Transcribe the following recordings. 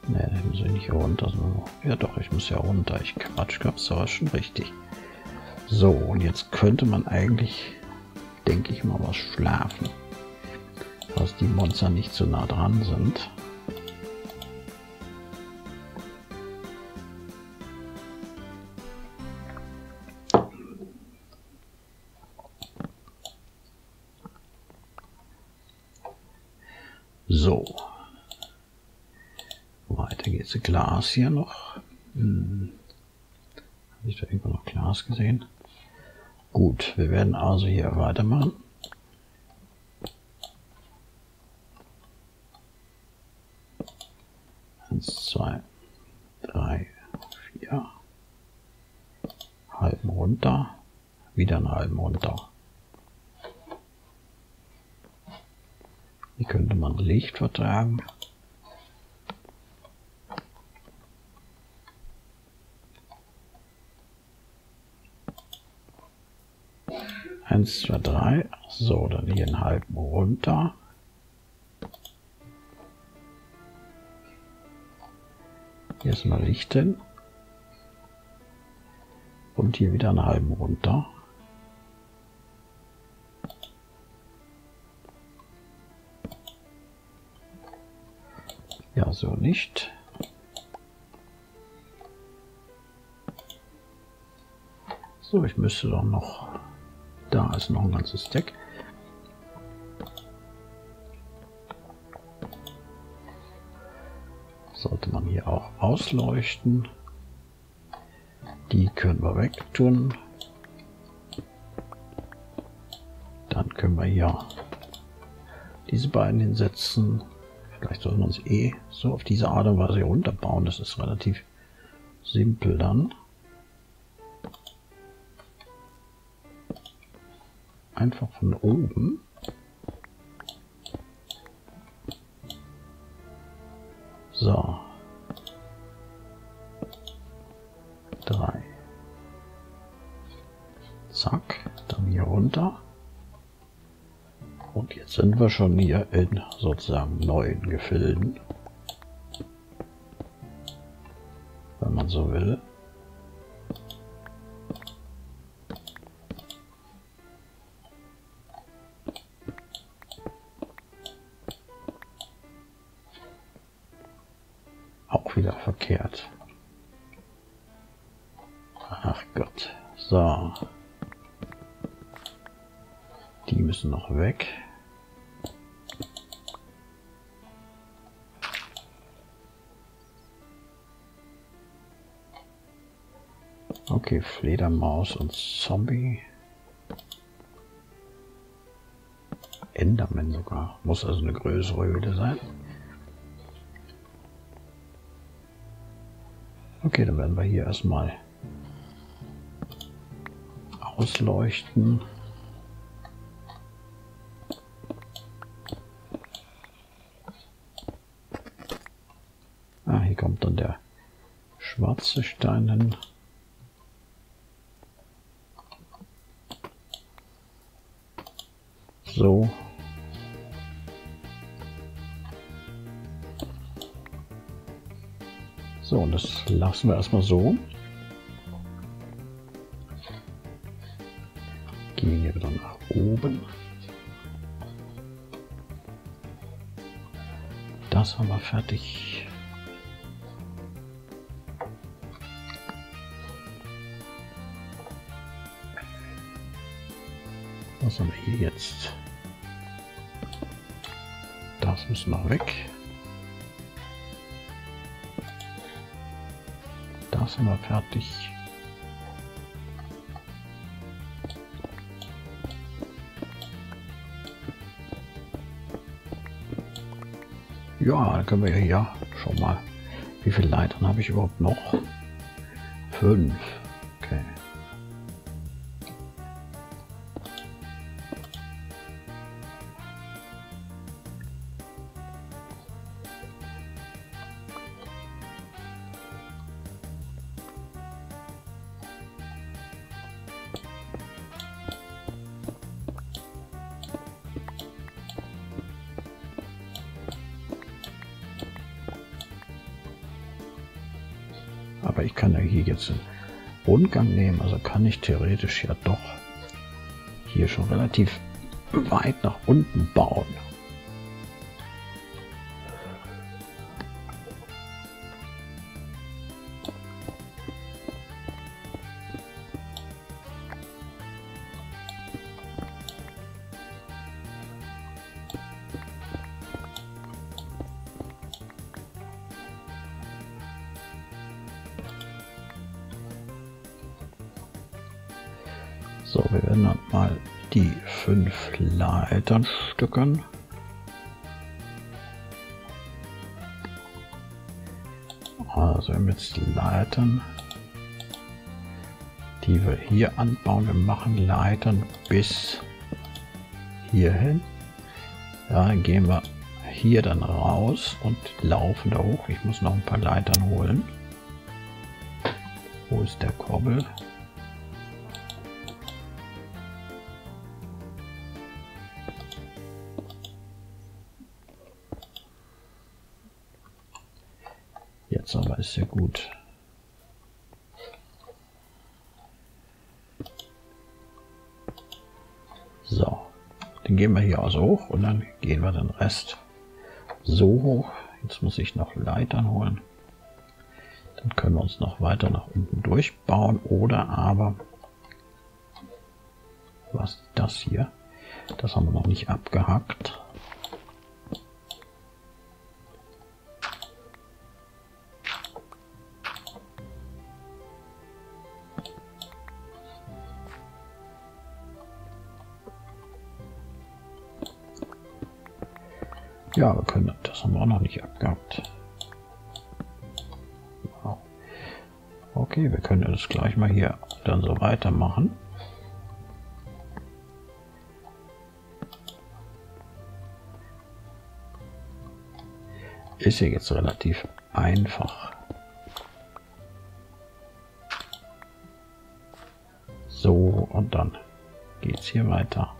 Ne, dann muss ich nicht runter. Ja doch, ich muss ja runter. Ich Quatsch, gab's aber schon richtig. So, und jetzt könnte man eigentlich, denke ich mal, was schlafen. Dass die Monster nicht so nah dran sind. So. Weiter geht's. Glas hier noch. Habe ich da irgendwo noch Glas gesehen? Gut, wir werden also hier weitermachen. Eins, zwei, drei, vier. Halben runter. Wieder einen halben runter. Wie könnte man Licht vertragen? Eins, zwei, drei. So, dann hier einen halben runter. Hier ist mal Licht hin. Und hier wieder einen halben runter. Ja, so nicht. So, ich müsste doch noch... Da ist noch ein ganzes Stack. Sollte man hier auch ausleuchten. Die können wir wegtun. Dann können wir hier diese beiden hinsetzen. Vielleicht sollten wir uns so auf diese Art und Weise hier runterbauen. Das ist relativ simpel dann. Einfach von oben. So. 3. Zack. Dann hier runter. Und jetzt sind wir schon hier in sozusagen neuen Gefilden. Wenn man so will. Auch wieder verkehrt. Ach Gott. So. Die müssen noch weg. Okay, Fledermaus und Zombie. Enderman sogar. Muss also eine größere Höhle sein. Okay, dann werden wir hier erstmal ausleuchten. Ah, hier kommt dann der schwarze Stein hin. So. So, und das lassen wir erstmal so. Gehen hier wieder nach oben. Das haben wir fertig. Was haben wir hier jetzt? Das müssen wir weg. Das haben wir fertig. Ja, dann können wir hier schon mal. Wie viele Leitern habe ich überhaupt noch? 5. Okay. Aber ich kann ja hier jetzt einen Rundgang nehmen, also kann ich theoretisch ja doch hier schon relativ weit nach unten bauen. So, wir werden dann mal die 5 Leitern stücken. Also wir haben jetzt Leitern, die wir hier anbauen. Wir machen Leitern bis hierhin. Ja, dann gehen wir hier dann raus und laufen da hoch. Ich muss noch ein paar Leitern holen. Wo ist der Kobbel? Jetzt aber ist ja gut. So, dann gehen wir hier also hoch und dann gehen wir den Rest so hoch. Jetzt muss ich noch Leitern holen. Dann können wir uns noch weiter nach unten durchbauen oder aber, was ist das hier? Das haben wir noch nicht abgehackt. Ja, wir können, das haben wir auch noch nicht abgehackt. Wow. Okay, wir können das gleich mal hier dann so weitermachen. Ist ja jetzt relativ einfach. So, und dann geht es hier weiter.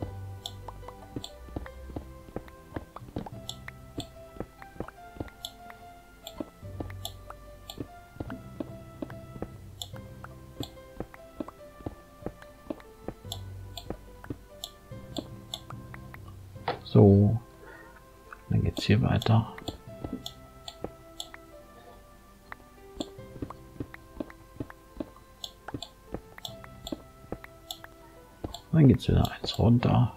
So, dann geht es hier weiter. Dann geht es wieder eins runter.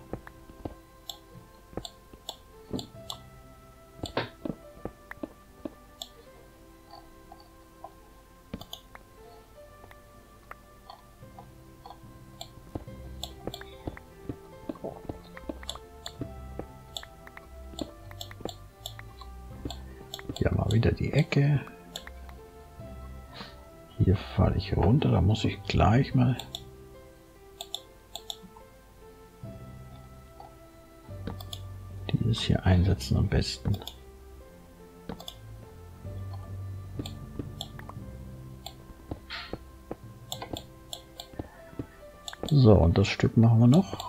Hier mal wieder die Ecke. Hier falle ich runter, da muss ich gleich mal dieses hier einsetzen am besten. So, und das Stück machen wir noch.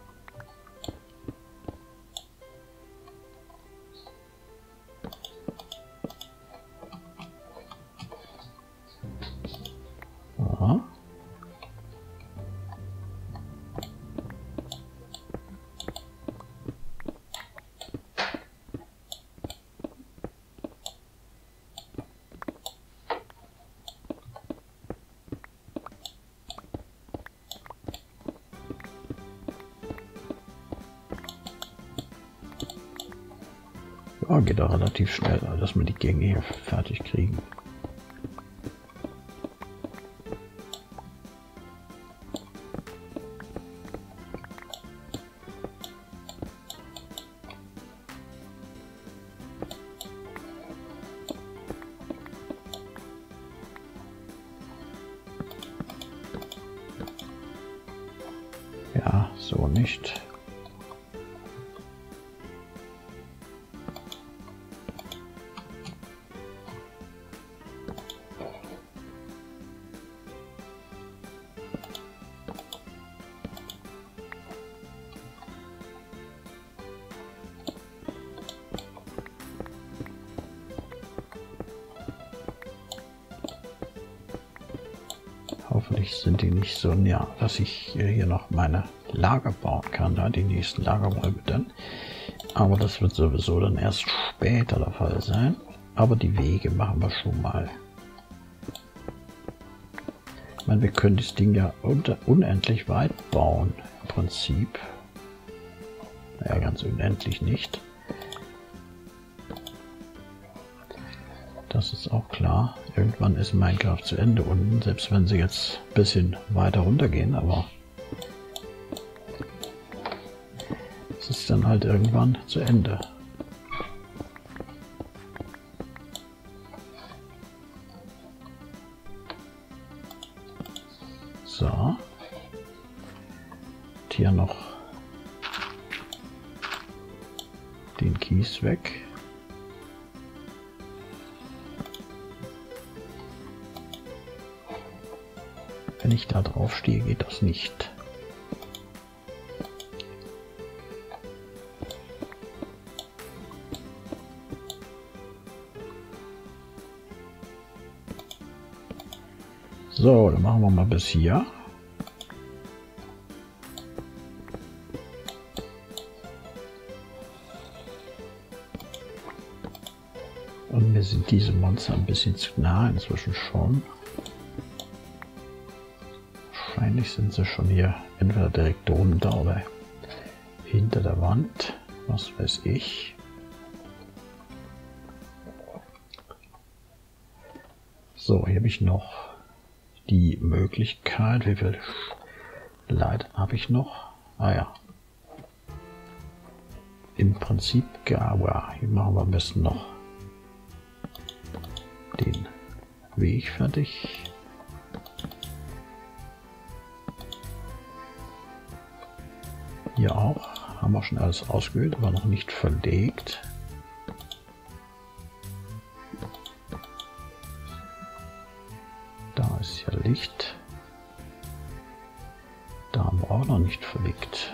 Ja. Ja, geht auch relativ schnell, dass wir die Gänge hier fertig kriegen. Ja, so nicht. Hoffentlich sind die nicht so näher, dass ich hier noch meine Lager bauen kann, da die nächsten Lagerräume dann. Aber das wird sowieso dann erst später der Fall sein. Aber die Wege machen wir schon mal. Ich meine, wir können das Ding ja unendlich weit bauen, im Prinzip. Naja, ganz unendlich nicht. Das ist auch klar. Irgendwann ist Minecraft zu Ende unten, selbst wenn sie jetzt ein bisschen weiter runter gehen, aber es ist dann halt irgendwann zu Ende. So. Und hier noch den Kies weg. Wenn ich da drauf stehe, geht das nicht. So, dann machen wir mal bis hier. Und mir sind diese Monster ein bisschen zu nah inzwischen schon. Wahrscheinlich sind sie schon hier entweder direkt drunter oder hinter der Wand. Was weiß ich. So, hier habe ich noch die Möglichkeit. Wie viel Leitern habe ich noch? Ah ja. Im Prinzip, aber hier machen wir am besten noch den Weg fertig. Hier auch. Haben wir schon alles ausgewählt, aber noch nicht verlegt. Da ist ja Licht. Da haben wir auch noch nicht verlegt.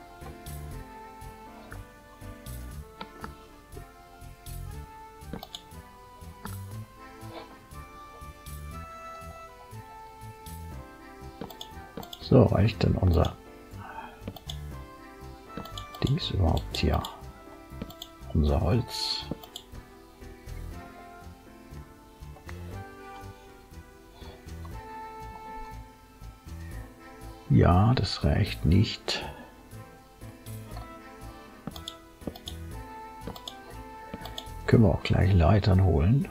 So, reicht denn unser Dings überhaupt hier? Unser Holz. Ja, das reicht nicht. Können wir auch gleich Leitern holen.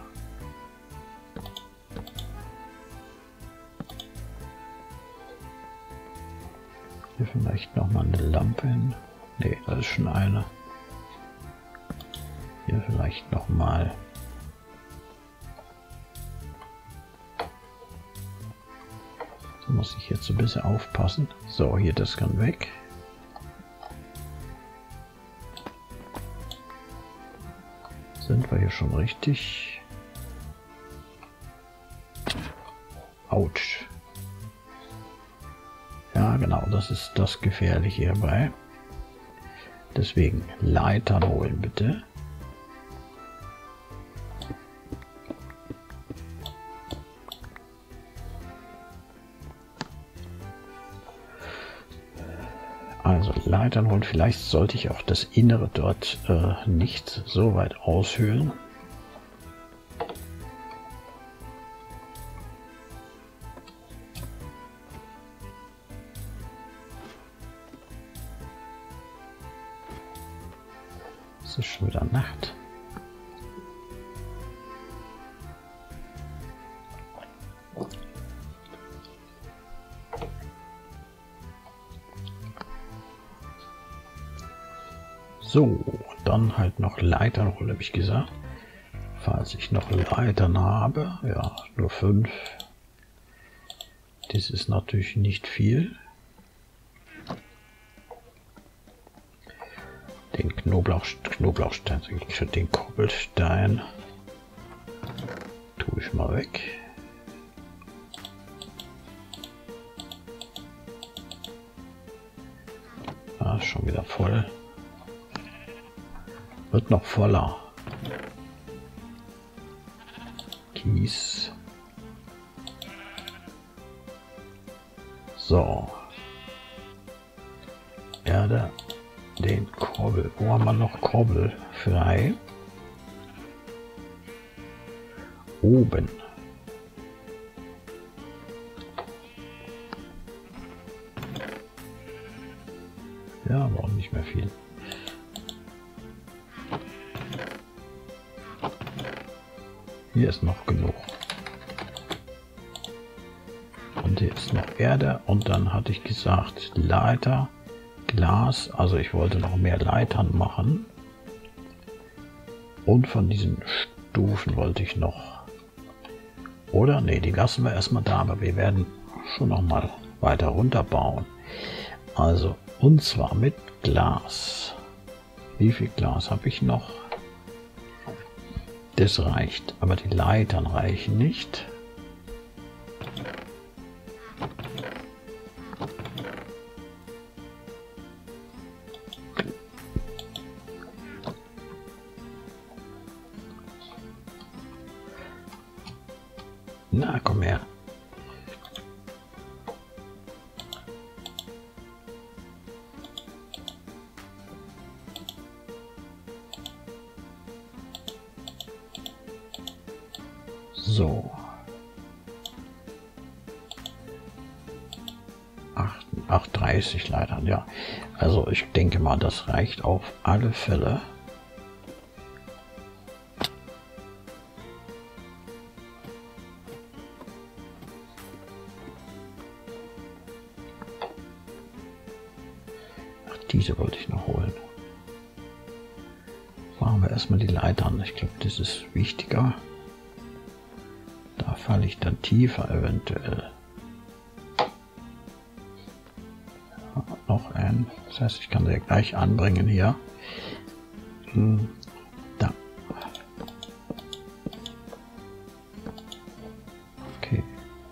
Hier vielleicht noch mal eine Lampe hin. Ne, das ist schon eine. Hier vielleicht noch mal. Da muss ich jetzt ein bisschen aufpassen. So, hier das kann weg. Sind wir hier schon richtig? Autsch. Ja, genau, das ist das Gefährliche hierbei. Deswegen Leitern holen, bitte. Also Leitern holen. Vielleicht sollte ich auch das Innere dort nicht so weit aushöhlen. Es ist schon wieder Nacht. So, dann halt noch Leitern holen, habe ich gesagt. Falls ich noch Leitern habe, ja, nur 5. Das ist natürlich nicht viel. Den Knoblauchstein, den Koppelstein tue ich mal weg. Ah, ist schon wieder voll. Wird noch voller. Kies. So. Erde, den Kobbel. Wo haben wir noch Kobbel frei? Oben. Ja, aber auch nicht mehr viel. Hier ist noch genug. Und hier ist noch Erde. Und dann hatte ich gesagt, Leiter, Glas. Also ich wollte noch mehr Leitern machen. Und von diesen Stufen wollte ich noch. Oder? Ne, die lassen wir erstmal da. Aber wir werden schon noch mal weiter runter bauen. Also, und zwar mit Glas. Wie viel Glas habe ich noch? Das reicht, aber die Leitern reichen nicht. Na, komm her. So. 30 Leitern, ja. Also ich denke mal, das reicht auf alle Fälle. Ach, diese wollte ich noch holen. Machen wir erstmal die Leitern. Ich glaube, das ist wichtiger. Da falle ich dann tiefer eventuell. Noch ein. Das heißt, ich kann sie gleich anbringen hier. Da. Okay.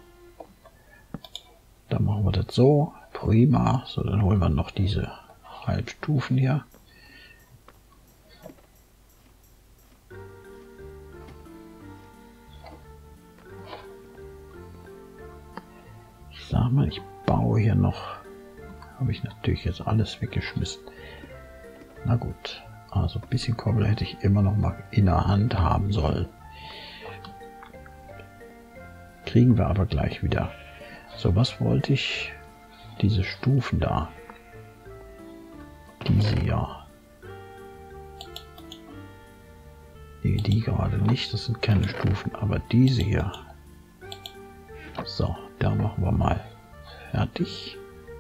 Dann machen wir das so. Prima. So, dann holen wir noch diese Halbstufen hier. Ich sag mal, ich baue hier noch. Habe ich natürlich jetzt alles weggeschmissen. Na gut, also ein bisschen Kobbel hätte ich immer noch mal in der Hand haben sollen. Kriegen wir aber gleich wieder. So, was wollte ich? Diese Stufen da. Diese ja. Nee, die gerade nicht, das sind keine Stufen, aber diese hier. So, da machen wir mal fertig.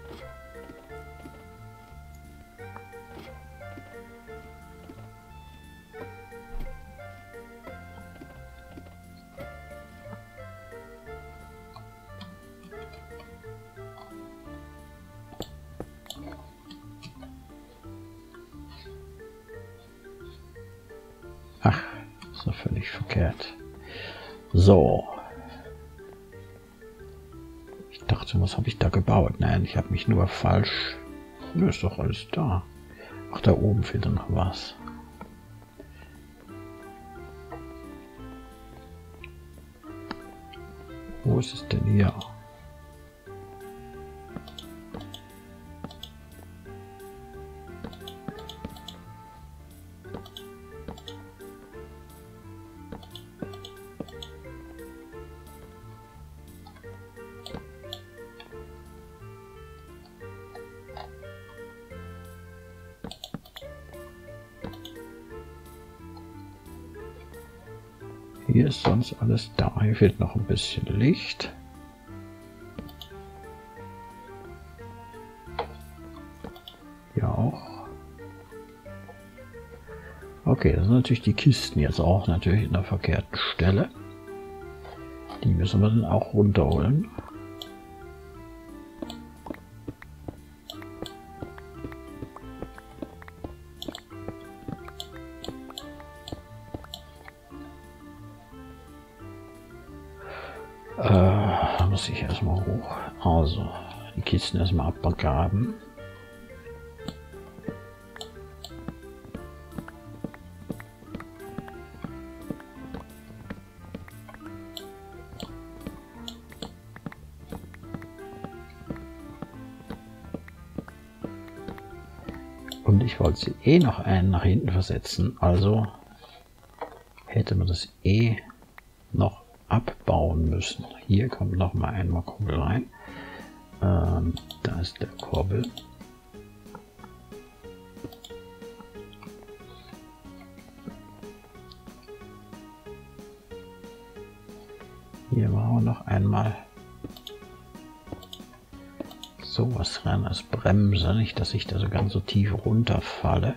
Ach, ist doch völlig verkehrt. So. Ich dachte, was habe ich da gebaut? Nein, ich habe mich nur falsch... Nö, ist doch alles da. Ach, da oben fehlt noch was. Wo ist es denn hier? Hier ist sonst alles da. Hier fehlt noch ein bisschen Licht. Hier auch. Okay, das sind natürlich die Kisten jetzt auch natürlich in der verkehrten Stelle. Die müssen wir dann auch runterholen. Da muss ich erstmal hoch. Also, die Kisten erstmal abgraben. ich wollte sie eh noch einen nach hinten versetzen, also hätte man das eh noch abbauen müssen. Hier kommt noch mal einmal Kurbel rein. Da ist der Kurbel. Hier machen wir noch einmal sowas rein als Bremse, nicht, dass ich da so ganz so tief runterfalle.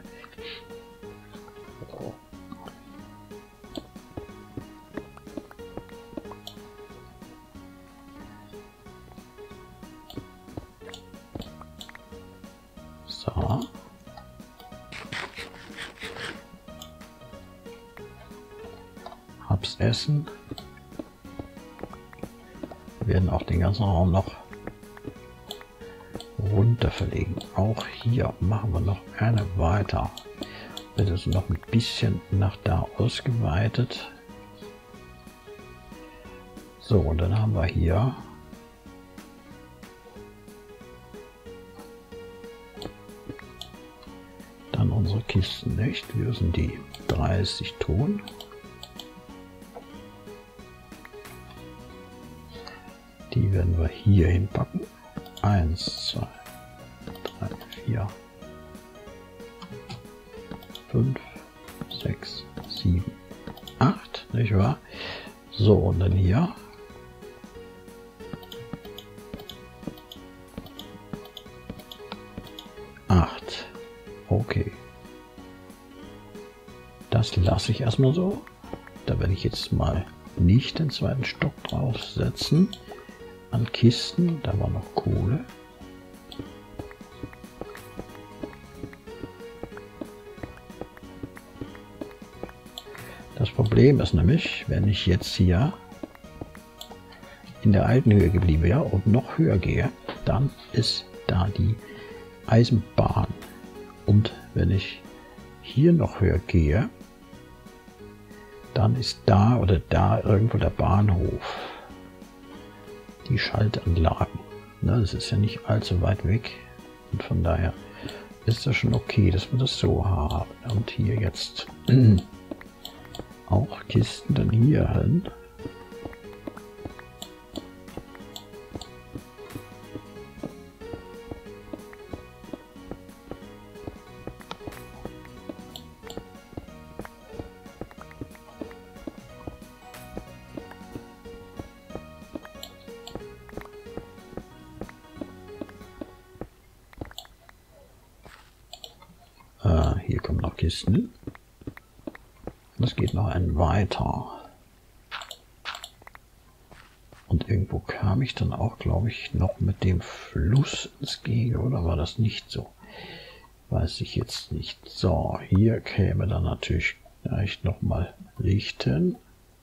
So. Hab's Essen. Wir werden auch den ganzen Raum noch runter verlegen. Auch hier machen wir noch eine weiter. Wird es noch ein bisschen nach da ausgeweitet. So, und dann haben wir hier dann unsere Kisten, nicht? Wir müssen die 30 tun. Die werden wir hier hinpacken. 1, 2, 3, 4, 5, 6, 7, 8, nicht wahr? So, und dann hier. Okay. Das lasse ich erstmal so. Da werde ich jetzt mal nicht den zweiten Stock draufsetzen. An Kisten, da war noch Kohle. Das Problem ist nämlich, wenn ich jetzt hier in der alten Höhe geblieben wäre und noch höher gehe, dann ist da die Eisenbahn. Und wenn ich hier noch höher gehe, dann ist da oder da irgendwo der Bahnhof. Die Schaltanlagen. Na, das ist ja nicht allzu weit weg. Und von daher ist das schon okay, dass wir das so haben. Und hier jetzt auch Kisten dann hier hin. Hier kommen noch Kisten. Das geht noch ein weiter. Und irgendwo kam ich dann auch, glaube ich, noch mit dem Fluss ins Gehege, oder war das nicht so? Weiß ich jetzt nicht. So, hier käme dann natürlich gleich nochmal richten.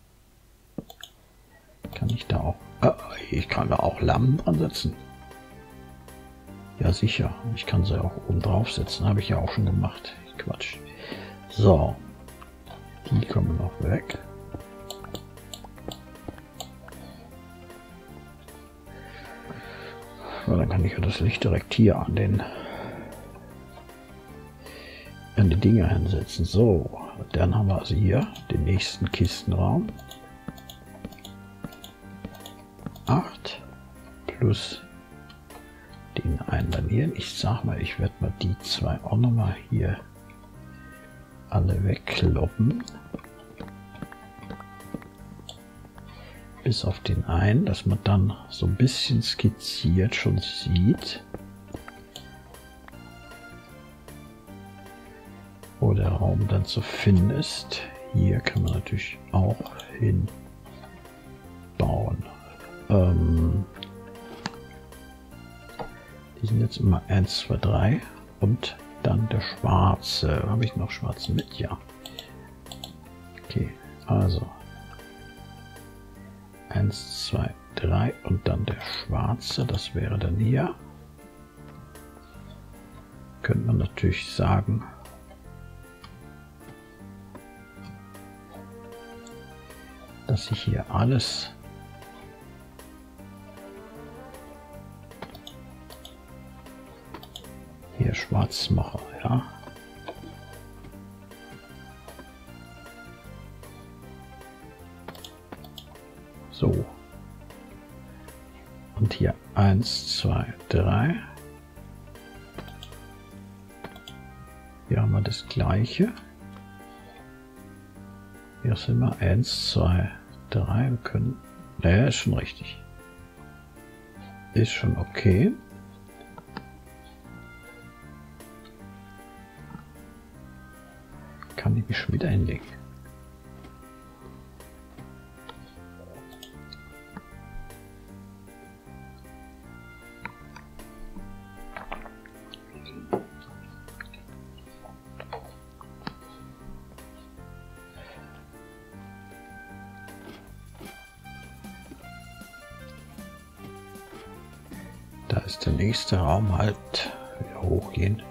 Kann ich da auch... ich kann da auch Lampen dran setzen. Ja sicher, ich kann sie auch oben drauf setzen, habe ich ja auch schon gemacht. Quatsch. So, die kommen noch weg. Ja, dann kann ich ja das Licht direkt hier an die Dinger hinsetzen. So, dann haben wir also hier den nächsten Kistenraum. 8 plus den einen daneben. Ich sag mal, ich werde mal die zwei auch noch mal hier alle wegkloppen. Bis auf den einen, dass man dann so ein bisschen skizziert schon sieht, wo der Raum dann zu finden ist. Hier kann man natürlich auch hinbauen. Die sind jetzt immer 1, 2, 3 und dann der schwarze. Habe ich noch schwarzen mit? Ja. Okay, also 1, 2, 3 und dann der schwarze. Das wäre dann hier. Könnte man natürlich sagen, dass ich hier alles hier schwarz mache, ja. So. Und hier 1, 2, 3. Hier haben wir das gleiche. Hier sind wir 1, 2, 3. Wir können. Naja, ist schon richtig. Ist schon okay. Kann ich mich schon wieder hinlegen. Da ist der nächste Raum halt wieder hochgehen.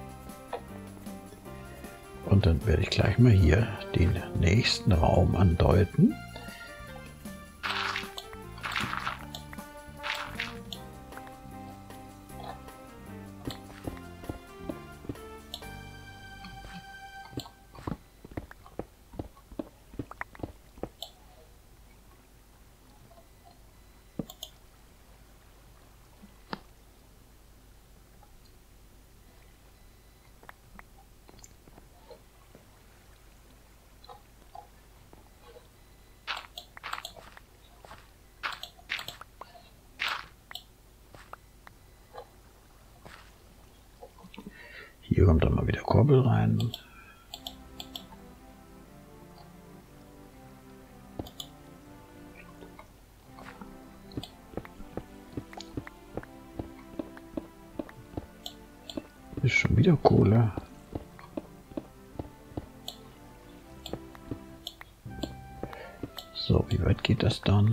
Und dann werde ich gleich mal hier den nächsten Raum andeuten. Hier kommt dann mal wieder Korbel rein. Ist schon wieder Kohle. So, wie weit geht das dann?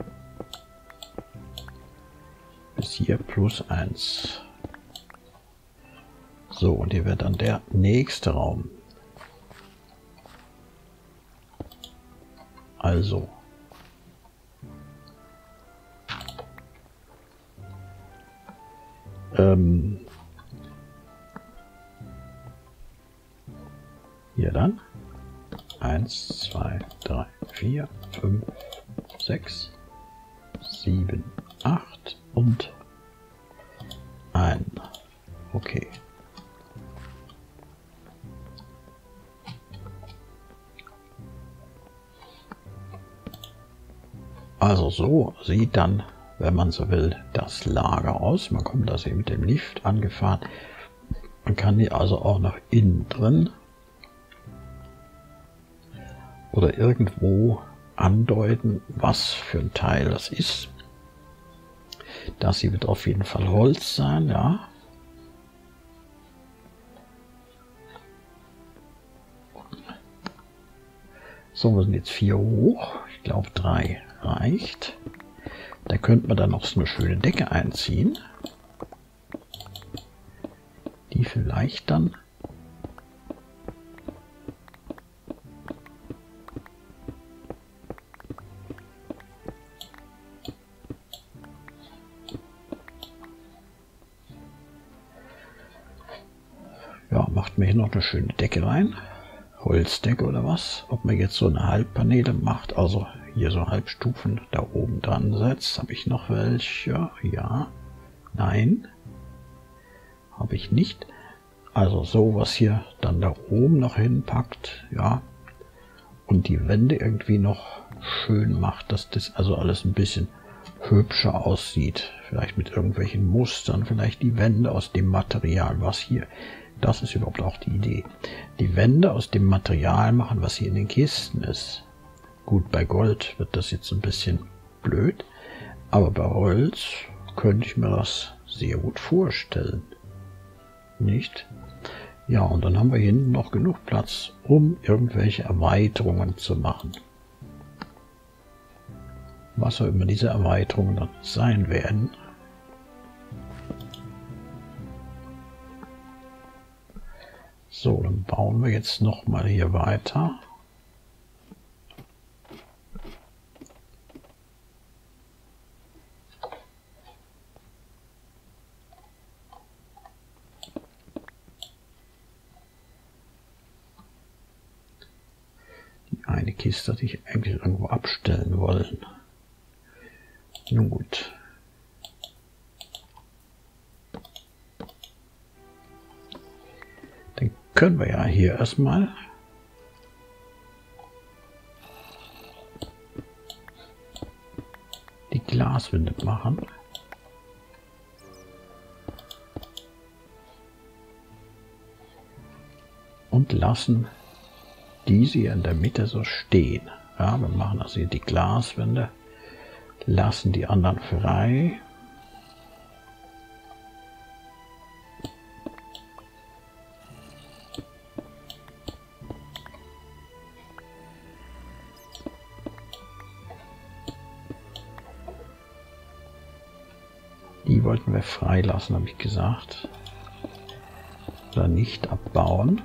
Bis hier +1. So, und hier wird dann der nächste Raum. Also. Hier dann. 1, 2, 3, 4, 5, 6, 7, 8 und 1. Okay. Also so sieht dann, wenn man so will, das Lager aus. Man kommt also mit dem Lift angefahren. Man kann hier also auch nach innen drin oder irgendwo andeuten, was für ein Teil das ist. Das hier wird auf jeden Fall Holz sein, ja. So, wir sind jetzt 4 hoch. Ich glaube 3 reicht. Da könnte man dann noch so eine schöne Decke einziehen, die vielleicht dann ja, macht mir hier noch eine schöne Decke rein. Holzdecke oder was. Ob man jetzt so eine Halbpaneele macht, also hier so Halbstufen da oben dran setzt. Habe ich noch welche? Ja. Nein. Habe ich nicht. Also sowas hier dann da oben noch hinpackt. Ja. Und die Wände irgendwie noch schön macht, dass das also alles ein bisschen hübscher aussieht. Vielleicht mit irgendwelchen Mustern. Vielleicht die Wände aus dem Material, was hier. Das ist überhaupt auch die Idee. Die Wände aus dem Material machen, was hier in den Kisten ist. Gut, bei Gold wird das jetzt ein bisschen blöd, aber bei Holz könnte ich mir das sehr gut vorstellen. Nicht? Ja, und dann haben wir hinten noch genug Platz, um irgendwelche Erweiterungen zu machen. Was auch immer diese Erweiterungen dann sein werden. So, dann bauen wir jetzt noch mal hier weiter. Die eine Kiste hatte ich eigentlich irgendwo abstellen wollen. Nun gut. Dann können wir ja hier erstmal die Glaswände machen. Und lassen diese hier in der Mitte so stehen. Ja, wir machen also hier die Glaswände, lassen die anderen frei. Die wollten wir freilassen, habe ich gesagt. Oder nicht abbauen.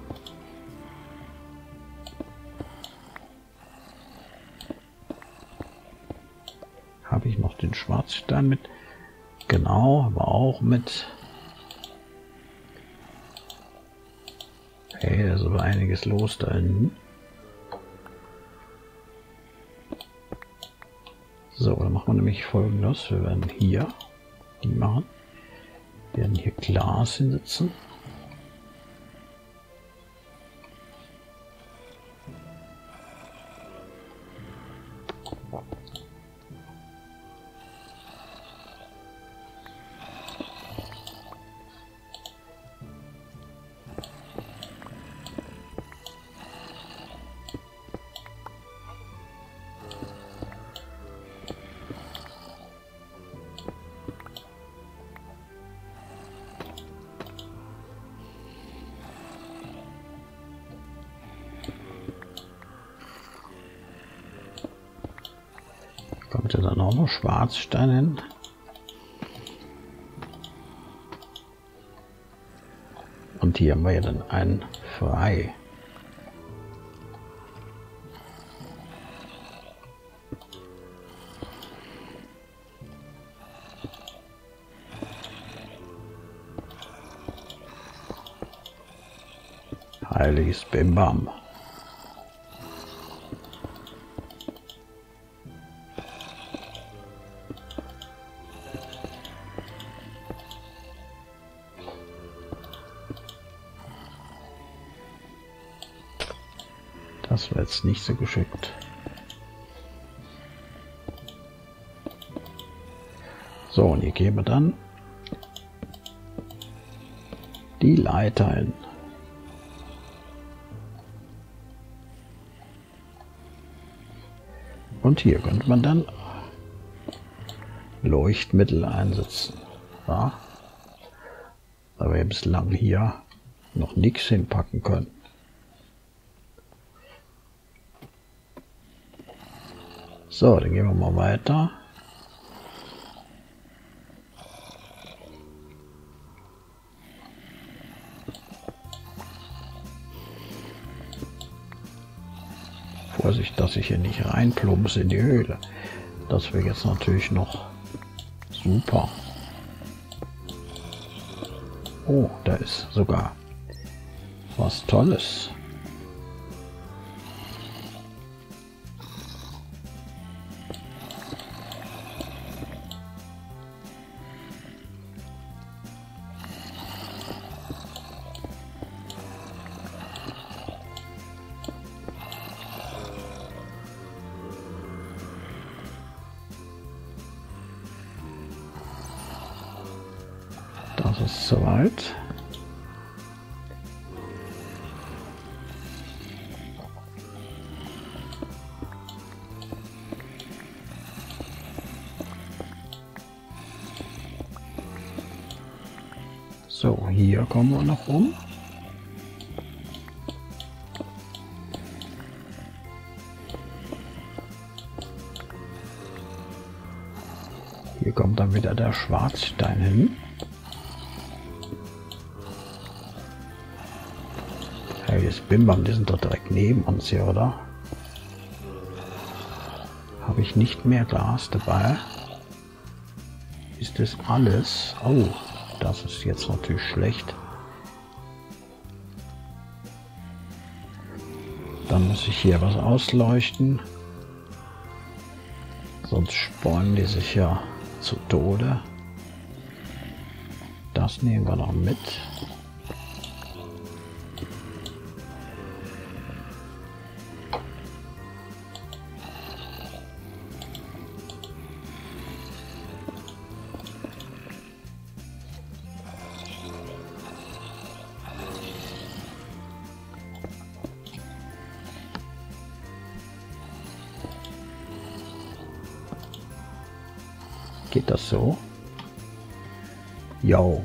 Habe ich noch den Schwarzstein mit? Genau, aber auch mit. Hey, da ist aber einiges los da hinten. So, dann machen wir nämlich Folgendes. Wir werden hier die machen. Wir werden hier Glas hinsetzen. Kommt ja dann auch noch Schwarzstein hin. Und hier haben wir ja dann einen frei. Heiliges Bimbam. Das war jetzt nicht so geschickt. So, und hier gehen wir dann die Leiter hin. Und hier könnte man dann Leuchtmittel einsetzen. Ja? Da wir bislang hier noch nichts hinpacken können. So, dann gehen wir mal weiter. Vorsicht, dass ich hier nicht reinplumpse in die Höhle. Das wäre jetzt natürlich noch super. Oh, da ist sogar was Tolles. Das ist soweit. So, hier kommen wir noch um. Hier kommt dann wieder der Schwarzstein hin. Hey, das Bimbam, die sind doch direkt neben uns hier, oder? Habe ich nicht mehr Glas dabei? Ist das alles? Oh, das ist jetzt natürlich schlecht. Dann muss ich hier was ausleuchten. Sonst spawnen die sich ja zu Tode. Das nehmen wir noch mit. Geht das so? Jo.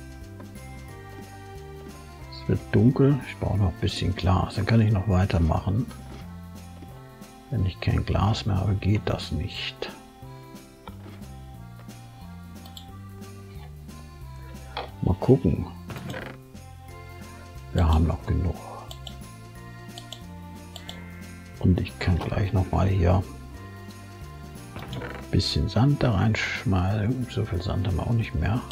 Es wird dunkel. Ich brauche noch ein bisschen Glas. Dann kann ich noch weitermachen. Wenn ich kein Glas mehr habe, geht das nicht. Mal gucken. Wir haben noch genug. Und ich kann gleich noch mal hier bisschen Sand da reinschmeißen. So viel Sand haben wir auch nicht mehr.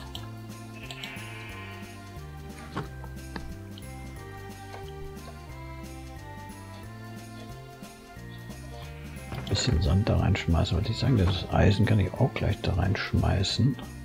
Bisschen Sand da reinschmeißen, wollte ich sagen. Das Eisen kann ich auch gleich da reinschmeißen.